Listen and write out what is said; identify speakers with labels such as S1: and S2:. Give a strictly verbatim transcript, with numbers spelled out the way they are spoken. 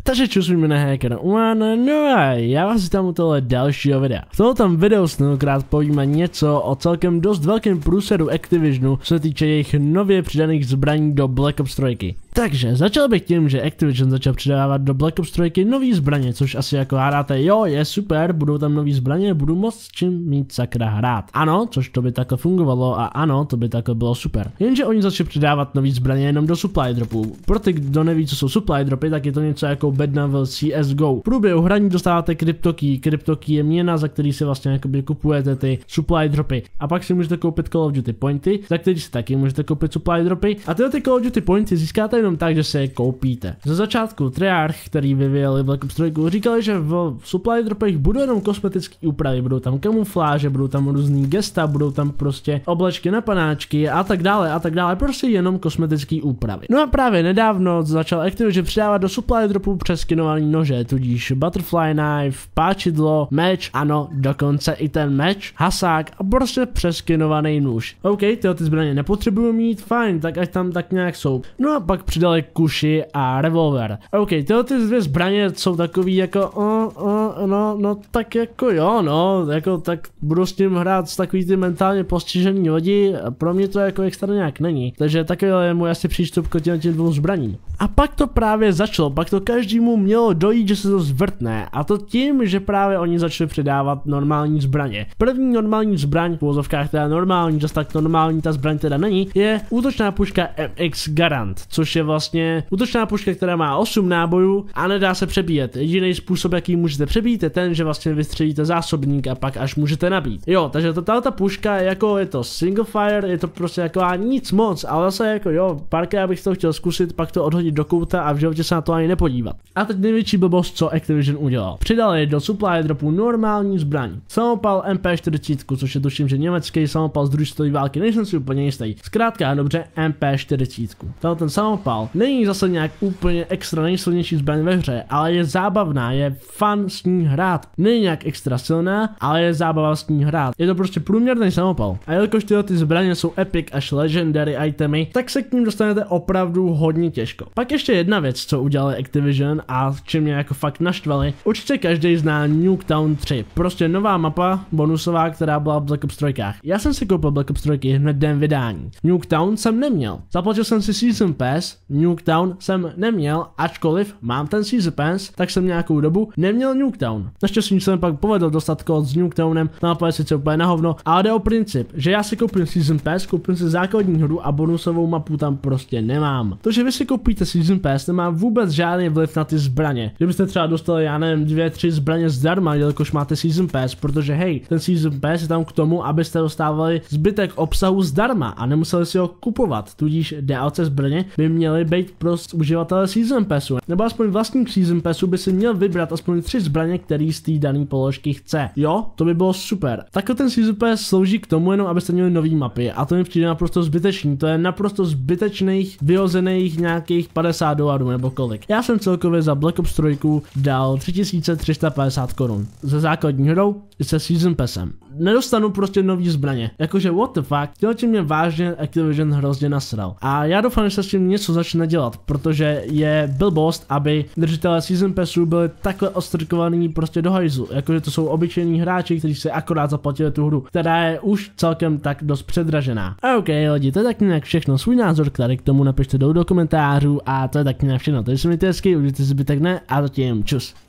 S1: Takže čus, mi jmenuje Hacker One, no a já vás vítám u tohle dalšího videa. V tomto videu se tentokrát povíme něco o celkem dost velkém průseru Activisionu, co se týče jejich nově přidaných zbraní do Black Ops tři. Takže začal bych tím, že Activision začal přidávat do Black Ops tři nový zbraně, což asi jako hádáte, jo, je super, budou tam nový zbraně, budu moc čím mít sakra hrát. Ano, což to by takhle fungovalo a ano, to by takhle bylo super. Jenže oni začali přidávat nový zbraně jenom do supply dropů. Pro ty, kdo neví, co jsou supply dropy, tak je to něco jako bedna v C S G O. V průběhu hraní dostáváte kryptokey, kryptokey je měna, za který si vlastně jakoby kupujete ty supply dropy. A pak si můžete koupit Call of Duty pointy, za který si taky můžete koupit supply dropy. A tyhle ty Call of Duty pointy získáte jenom tak, že se je koupíte. Ze začátku Treyarch, který vyvíjeli Black Ops tři, říkali, že v supply dropech budou jenom kosmetické úpravy, budou tam kamufláže, budou tam různý gesta, budou tam prostě oblečky na panáčky a tak dále a tak dále, prostě jenom kosmetické úpravy. No a právě nedávno začal Activision přidávat do supply dropů přeskinovaný nože, tudíž butterfly knife, páčidlo, meč, ano, dokonce i ten meč, hasák a prostě přeskinovaný nůž. OK, tyhle ty zbraně nepotřebuju mít, fajn, tak ať tam tak nějak jsou. No a pak přidali kuši a revolver. OK, tyhle ty dvě zbraně jsou takový jako, o, o, no, no, tak jako jo, no, jako tak budu s tím hrát s takový ty mentálně postižený lidi, a pro mě to jako extra nějak není. Takže takový je můj asi přístup k těm, těm dvou zbraním. A pak to právě začalo, pak to každému mělo dojít, že se to zvrtne, a to tím, že právě oni začali přidávat normální zbraně. První normální zbraň, v uvozovkách teda normální, zase tak normální ta zbraň teda není, je útočná puška M X Garand, což je vlastně útočná puška, která má osm nábojů a nedá se přebíjet. Jediný způsob, jaký můžete přebít, je ten, že vlastně vystřelíte zásobník a pak až můžete nabít. Jo, takže tato ta puška, jako je to single fire, je to prostě jako nic moc, ale zase jako jo, párkrát bych to chtěl zkusit, pak to odhodit do kouta a v životě se na to ani nepodívat. A teď největší blbost, co Activision udělal. Přidali do supply dropu normální zbraň. Samopal M P čtyřicet, což je tuším, že německý samopal z druhé světové války, nejsem si úplně jistý. Zkrátka dobře, M P čtyřicet. Tenhle ten samopal není zase nějak úplně extra nejsilnější zbraň ve hře, ale je zábavná, je fun s ní hrát. Není nějak extra silná, ale je zábava s ní hrát. Je to prostě průměrný samopal. A jelikož tyhle ty zbraně jsou epic až legendary itemy, tak se k ním dostanete opravdu hodně těžko. Pak ještě jedna věc, co udělali Activision a čím mě jako fakt naštvali. Určitě každý zná Nuketown tři. Prostě nová mapa, bonusová, která byla v Black Ops tři. Já jsem si koupil Black Ops tři hned den vydání. Nuketown jsem neměl. Zaplatil jsem si Season Pass, Nuketown jsem neměl, ačkoliv mám ten Season Pass, tak jsem nějakou dobu neměl Nuketown. Naštěstí jsem pak povedl dostat kód s Nuketownem, ta mapa je sice úplně na hovno, ale jde o princip, že já si koupím Season Pass, koupím si základní hru a bonusovou mapu tam prostě nemám. To, že vy si koupíte Season Pass, nemá vůbec žádný vliv na ty zbraně. Kdybyste třeba dostali, já nevím, dvě, tři zbraně zdarma, jelikož máte Season Pass, protože hej, ten Season Pass je tam k tomu, abyste dostávali zbytek obsahu zdarma a nemuseli si ho kupovat, tudíž D L C zbraně by měly být pro uživatele Season Passu. Nebo aspoň vlastník Season Passu by si měl vybrat aspoň tři zbraně, který z té dané položky chce. Jo, to by bylo super. Takhle ten Season Pass slouží k tomu jenom, abyste měli nový mapy a to mi přijde naprosto zbytečný. To je naprosto zbytečných, vyhozených nějakých padesát dolarů nebo kolik. Já jsem celkově za Black Ops tři dal tři tisíce tři sta padesát korun. Ze základní hrou i se Season Passem. Nedostanu prostě nový zbraně. Jakože what the fuck, tělo tím mě vážně Activision hrozně nasral. A já doufám, že se s tím něco začne dělat, protože je blbost, aby držitelé Season Passu byli takhle ostrkovaný prostě do hajzlu. Jakože to jsou obyčejní hráči, kteří si akorát zaplatili tu hru, která je už celkem tak dost předražená. A ok, lidi, to je tak nějak všechno. Svůj názor, který k tomu napište dolů do komentářů a to je tak nějak všechno. Takže se mějte hezky, užijte si zbytek dne a zatím čus.